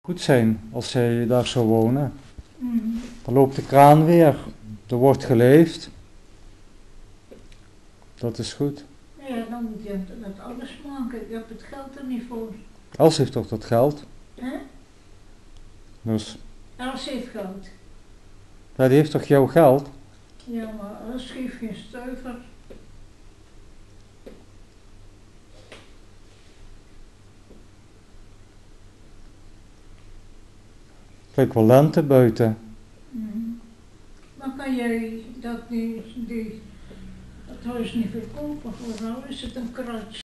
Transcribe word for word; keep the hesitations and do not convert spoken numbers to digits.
goed zijn als zij daar zou wonen. Mm. Dan loopt de kraan weer, er wordt geleefd. Dat is goed. Ja, dan moet je dat alles maken. Je hebt het geld er niet voor. Els heeft toch dat geld? Hè? Dus, Els heeft geld. ja, die heeft toch jouw geld? Ja, maar Els geeft geen stuiver. Kijk wel lente buiten. Mm. Maar kan jij dat, die, die, dat huis niet verkopen? Voor nou is het een kratje.